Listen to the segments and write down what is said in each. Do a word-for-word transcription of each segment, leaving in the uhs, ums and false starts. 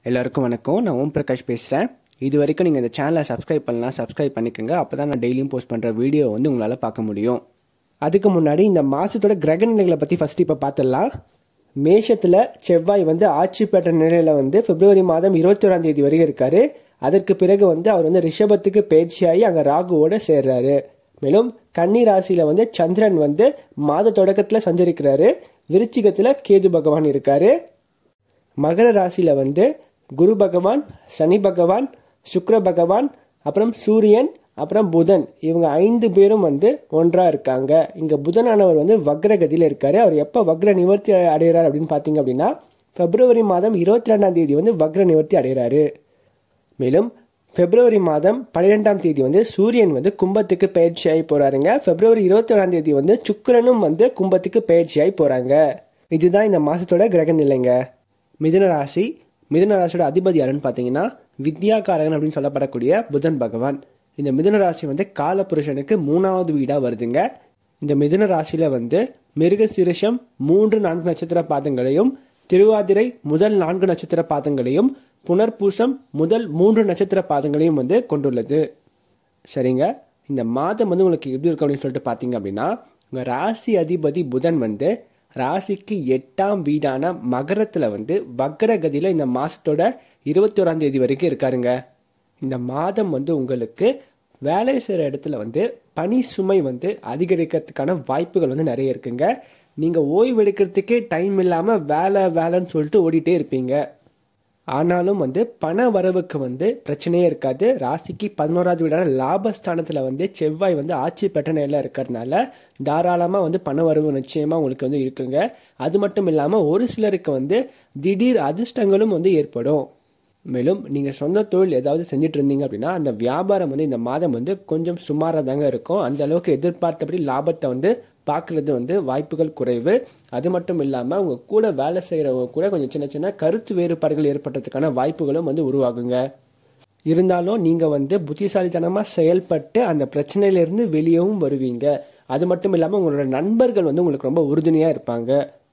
எல்லாருக்கும் வணக்கம். நான் ஓம் பிரகாஷ் பேசுகிறேன். இது வரைக்கும் நீங்கள் இந்த சேனலை சப்ஸ்கிரைப் பண்ணலாம், சப்ஸ்கிரைப் பண்ணிக்கோங்க. அப்போ தான் நான் டெய்லியும் போஸ்ட் பண்ணுற வீடியோ வந்து உங்களால் பார்க்க முடியும். அதுக்கு முன்னாடி இந்த மாதத்தோட கிரக நிலைகளை பற்றி ஃபஸ்ட்டு இப்போ பார்த்துடலாம். மேஷத்தில் செவ்வாய் வந்து ஆட்சி பெற்ற நிலையில் வந்து பிப்ரவரி மாதம் இருபத்தி ஓராம் தேதி வரைக்கும் இருக்கார். அதற்கு பிறகு வந்து அவர் வந்து ரிஷபத்துக்கு பயிற்சியாகி அங்கே ராகுவோட சேர்றாரு. மேலும் கன்னி ராசியில் வந்து சந்திரன் வந்து மாத தொடக்கத்தில் சஞ்சரிக்கிறாரு. விருச்சிகத்தில் கேது பகவான் இருக்காரு. மகர ராசியில் வந்து குரு பகவான், சனி பகவான், சுக்கிர பகவான், அப்புறம் சூரியன், அப்புறம் புதன், இவங்க ஐந்து பேரும் வந்து ஒன்றா இருக்காங்க. இங்க புதனானவர் வந்து வக்ரகதியில இருக்காரு. அவர் எப்ப வக்ர நிவர்த்தி அடைகிறார் அப்படின்னு பாத்தீங்க அப்படின்னா பிப்ரவரி மாதம் இருபத்தி ரெண்டாம் தேதி வந்து வக்ர நிவர்த்தி அடைகிறாரு. மேலும் பிப்ரவரி மாதம் பன்னிரெண்டாம் தேதி வந்து சூரியன் வந்து கும்பத்துக்கு பயிற்சியாகி போறாருங்க. பிப்ரவரி இருபத்தி ஏழாம் தேதி வந்து சுக்கிரனும் வந்து கும்பத்துக்கு பயிற்சியாகி போறாங்க. இதுதான் இந்த மாசத்தோட கிரக நிலைங்க. மிதுன ராசி. மிதுன ராசியோட அதிபதி யாருன்னு பார்த்தீங்கன்னா வித்யாகாரகன் அப்படின்னு சொல்லப்படக்கூடிய புதன் பகவான். இந்த மிதுன ராசி வந்து காலபுருஷனுக்கு மூணாவது வீடா வருதுங்க. இந்த மிதுன ராசியில வந்து மிருக சிருஷம் மூன்று நான்கு நட்சத்திர பாதங்களையும், திருவாதிரை முதல் நான்கு நட்சத்திர பாதங்களையும், புனர்பூசம் முதல் மூன்று நட்சத்திர பாதங்களையும் வந்து கொண்டுள்ளது. சரிங்க, இந்த மாதம் வந்து உங்களுக்கு எப்படி இருக்கும் அப்படின்னு சொல்லிட்டு பார்த்தீங்க அப்படின்னா உங்க ராசி அதிபதி புதன் வந்து ராசிக்கு எட்டாம் வீடான மகரத்துல வந்து வக்ரகதியில இந்த மாசத்தோட இருபத்தி ஓராம் தேதி வரைக்கும் இருக்காருங்க. இந்த மாதம் வந்து உங்களுக்கு வேலை செய்யற இடத்துல வந்து பணி சுமை வந்து அதிகரிக்கிறதுக்கான வாய்ப்புகள் வந்து நிறைய இருக்குங்க. நீங்க ஓய்வு எடுக்கிறதுக்கே டைம் இல்லாம வேலை வேலைன்னு சொல்லிட்டு ஓடிட்டே இருப்பீங்க. ஆனாலும் வந்து பண வரவுக்கு வந்து பிரச்சனையே இருக்காது. ராசிக்கு பதினோராவது வீடான லாபஸ்தானத்துல வந்து செவ்வாய் வந்து ஆட்சி பெற்ற நிலையில இருக்கிறதுனால தாராளமா வந்து பண வரவு நிச்சயமா உங்களுக்கு வந்து இருக்குங்க. அது மட்டும் இல்லாம ஒரு சிலருக்கு வந்து திடீர் அதிர்ஷ்டங்களும் வந்து ஏற்படும். மேலும் நீங்க சொந்த தொழில் ஏதாவது செஞ்சுட்டு இருந்தீங்க அப்படின்னா அந்த வியாபாரம் வந்து இந்த மாதம் வந்து கொஞ்சம் சுமாராக தாங்க இருக்கும். அந்த அளவுக்கு எதிர்பார்த்தபடி லாபத்தை வந்து பார்க்கறது வந்து வாய்ப்புகள் குறைவு. அது மட்டும் இல்லாம உங்க கூட வேலை செய்யறவங்க கூட கொஞ்சம் சின்ன சின்ன கருத்து வேறுபாடுகள் ஏற்படுறதுக்கான வாய்ப்புகளும் வந்து உருவாகுங்க. இருந்தாலும் நீங்க வந்து புத்திசாலித்தனமா செயல்பட்டு அந்த பிரச்சனையில இருந்து வெளியவும் வருவீங்க. அது மட்டும் இல்லாம உங்களோட நண்பர்கள் வந்து உங்களுக்கு ரொம்ப உறுதுணையா இருப்பாங்க.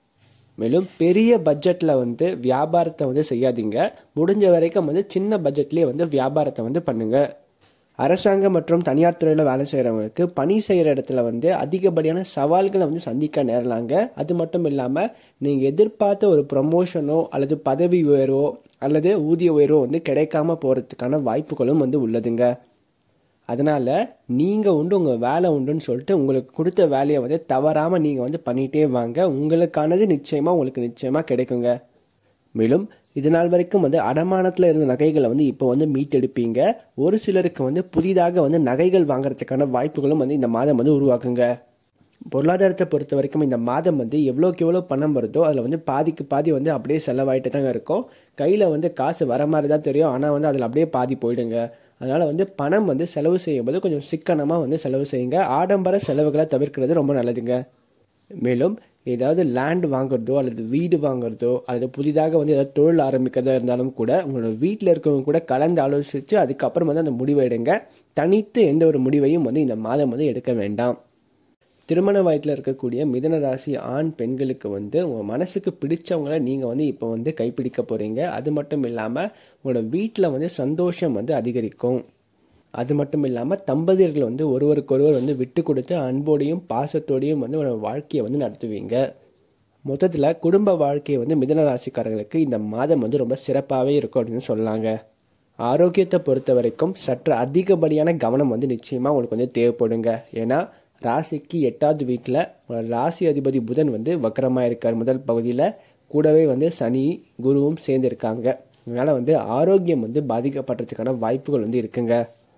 மேலும் பெரிய பட்ஜெட்ல வந்து வியாபாரத்தை வந்து செய்யாதீங்க. முடிஞ்ச வரைக்கும் வந்து சின்ன பட்ஜெட்லயே வந்து வியாபாரத்தை வந்து பண்ணுங்க. அரசாங்கம் மற்றும் தனியார் துறையில் வேலை செய்கிறவங்களுக்கு பணி செய்கிற இடத்துல வந்து அதிகப்படியான சவால்களை வந்து சந்திக்க நேரலாங்க. அது மட்டும் இல்லாமல் நீங்கள் எதிர்பார்த்த ஒரு ப்ரமோஷனோ அல்லது பதவி உயர்வோ அல்லது ஊதிய உயர்வோ வந்து கிடைக்காம போகிறதுக்கான வாய்ப்புகளும் வந்து உள்ளதுங்க. அதனால் நீங்கள் உண்டு உங்கள் வேலை உண்டுன்னு சொல்லிட்டு உங்களுக்கு கொடுத்த வேலையை வந்து தவறாமல் நீங்கள் வந்து பண்ணிகிட்டே வாங்க. உங்களுக்கானது நிச்சயமாக உங்களுக்கு நிச்சயமாக கிடைக்குங்க. மேலும் இது நாள் வரைக்கும் வந்து அடமானத்தில் இருந்த நகைகளை வந்து இப்போ வந்து மீட்டெடுப்பீங்க. ஒரு சிலருக்கு வந்து புதிதாக வந்து நகைகள் வாங்குறதுக்கான வாய்ப்புகளும் வந்து இந்த மாதம் வந்து உருவாக்குங்க. பொருளாதாரத்தை பொறுத்த வரைக்கும் இந்த மாதம் வந்து எவ்வளோக்கு எவ்வளோ பணம் வருதோ அதில் வந்து பாதிக்கு பாதி வந்து அப்படியே செலவாயிட்டு தாங்க இருக்கும். கையில் வந்து காசு வர மாதிரி தான் தெரியும், ஆனால் வந்து அதில் அப்படியே பாதி போயிடுங்க. அதனால் வந்து பணம் வந்து செலவு செய்யும்போது கொஞ்சம் சிக்கனமாக வந்து செலவு செய்யுங்க. ஆடம்பர செலவுகளை தவிர்க்கிறது ரொம்ப நல்லதுங்க. மேலும் ஏதாவது லேண்ட் வாங்குறதோ அல்லது வீடு வாங்குறதோ அல்லது புதிதாக வந்து ஏதாவது தொழில் ஆரம்பிக்கிறதா இருந்தாலும் கூட உங்களோட வீட்டில் இருக்கவங்க கூட கலந்து ஆலோசித்து அதுக்கப்புறம் வந்து அந்த முடிவை எடுங்க. தனித்து எந்த ஒரு முடிவையும் வந்து இந்த மாதம் வந்து எடுக்க வேண்டாம். திருமண வயதில் இருக்கக்கூடிய மிதுன ராசி ஆண் பெண்களுக்கு வந்து உங்கள் மனசுக்கு பிடிச்சவங்களை நீங்கள் வந்து இப்போ வந்து கைப்பிடிக்க போகிறீங்க. அது மட்டும் இல்லாமல் உங்களோட வீட்டில் வந்து சந்தோஷம் வந்து அதிகரிக்கும். அது மட்டும் இல்லாமல் தம்பதியர்கள் வந்து ஒருவருக்கொருவர் வந்து விட்டு கொடுத்து அன்போடையும் பாசத்தோடையும் வந்து ஒரு வாழ்க்கையை வந்து நடத்துவீங்க. மொத்தத்தில் குடும்ப வாழ்க்கையை வந்து மிதுன ராசிக்காரர்களுக்கு இந்த மாதம் வந்து ரொம்ப சிறப்பாகவே இருக்கும் அப்படின்னு சொல்லலாங்க. ஆரோக்கியத்தை பொறுத்த வரைக்கும் சற்று அதிகப்படியான கவனம் வந்து நிச்சயமாக உங்களுக்கு வந்து தேவைப்படுங்க. ஏன்னா ராசிக்கு எட்டாவது வீட்டில் ராசி அதிபதி புதன் வந்து வக்கரமாக இருக்கார் முதல் பகுதியில். கூடவே வந்து சனி குருவும் சேர்ந்து இருக்காங்க. அதனால் வந்து ஆரோக்கியம் வந்து பாதிக்கப்படுறதுக்கான வாய்ப்புகள் வந்து இருக்குங்க.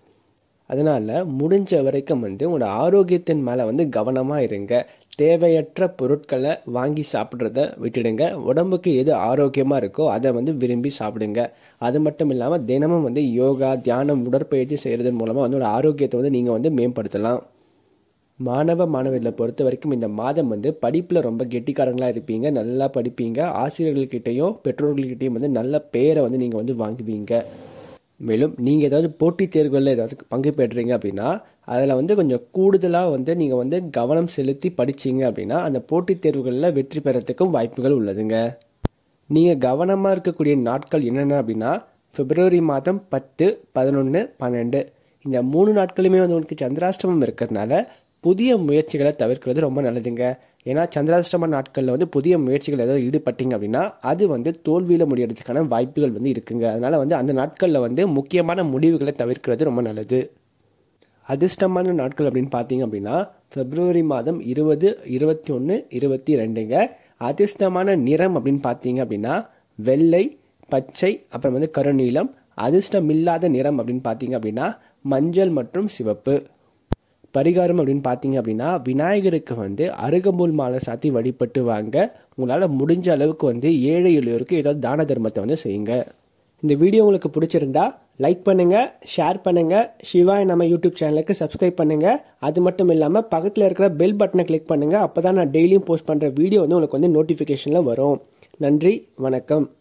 அதனால் முடிஞ்ச வரைக்கும் வந்து உங்களோட ஆரோக்கியத்தின் மேலே வந்து கவனமாக இருங்க. தேவையற்ற பொருட்களை வாங்கி சாப்பிட்றத விட்டுடுங்க. உடம்புக்கு எது ஆரோக்கியமாக இருக்கோ அதை வந்து விரும்பி சாப்பிடுங்க. அது மட்டும் இல்லாமல் தினமும் வந்து யோகா, தியானம், உடற்பயிற்சி செய்கிறதன் மூலமாக வந்து ஒரு ஆரோக்கியத்தை வந்து நீங்கள் வந்து மேம்படுத்தலாம். மாணவ மாணவர்களை பொறுத்த வரைக்கும் இந்த மாதம் வந்து படிப்பில் ரொம்ப கெட்டிக்காரங்களாக இருப்பீங்க. நல்லா படிப்பீங்க. ஆசிரியர்கள்கிட்டையும் பெற்றோர்கள்கிட்டையும் வந்து நல்ல பேரை வந்து நீங்கள் வந்து வாங்குவீங்க. மேலும் நீங்கள் ஏதாவது போட்டித் தேர்வுகளில் ஏதாவது பங்கு பெற்றீங்க அப்படின்னா அதில் வந்து கொஞ்சம் கூடுதலாக வந்து நீங்கள் வந்து கவனம் செலுத்தி படிச்சிங்க அப்படின்னா அந்த போட்டித் தேர்வுகளில் வெற்றி பெறத்துக்கும் வாய்ப்புகள் உள்ளதுங்க. நீங்கள் கவனமாக இருக்கக்கூடிய நாட்கள் என்னென்ன அப்படின்னா பிப்ரவரி மாதம் பத்து பதினொன்று பன்னெண்டு இந்த மூணு நாட்களுமே வந்து உங்களுக்கு சந்திராஷ்டமம் இருக்கிறதுனால புதிய முயற்சிகளை தவிர்க்கிறது ரொம்ப நல்லதுங்க. ஏன்னா சந்திராஷ்டம நாட்களில் வந்து புதிய முயற்சிகள் ஏதாவது ஈடுபட்டீங்க அப்படின்னா அது வந்து தோல்வியில் முடியறதுக்கான வாய்ப்புகள் வந்து இருக்குங்க. அதனால வந்து அந்த நாட்களில் வந்து முக்கியமான முடிவுகளை தவிர்க்கிறது ரொம்ப நல்லது. அதிர்ஷ்டமான நாட்கள் அப்படின்னு பார்த்தீங்க அப்படின்னா பிப்ரவரி மாதம் இருபது இருபத்தி ஒன்று இருபத்தி ரெண்டுங்க. அதிர்ஷ்டமான நிறம் அப்படின்னு பார்த்தீங்க அப்படின்னா வெள்ளை பச்சை அப்புறம் வந்து கருநீலம். அதிர்ஷ்டம் இல்லாத நிறம் அப்படின்னு பார்த்தீங்க அப்படின்னா மஞ்சள் மற்றும் சிவப்பு. பரிகாரம் அப்படின்னு பார்த்தீங்க அப்படின்னா விநாயகருக்கு வந்து அருகம்புல் மாலை சாத்தி வழிபட்டு வாங்க. உங்களால் முடிஞ்ச அளவுக்கு வந்து ஏழை எளியோருக்கு ஏதாவது தான தர்மத்தை வந்து செய்யுங்க. இந்த வீடியோ உங்களுக்கு பிடிச்சிருந்தா லைக் பண்ணுங்க, ஷேர் பண்ணுங்க, சிவாய் நம்ம யூடியூப் சேனலுக்கு சப்ஸ்கிரைப் பண்ணுங்க. அது மட்டும் இல்லாமல் பக்கத்தில் இருக்கிற பெல் பட்டனை கிளிக் பண்ணுங்க. அப்போ தான் நான் டெய்லியும் போஸ்ட் பண்ணுற வீடியோ வந்து உங்களுக்கு வந்து நோட்டிஃபிகேஷனில் வரும். நன்றி, வணக்கம்.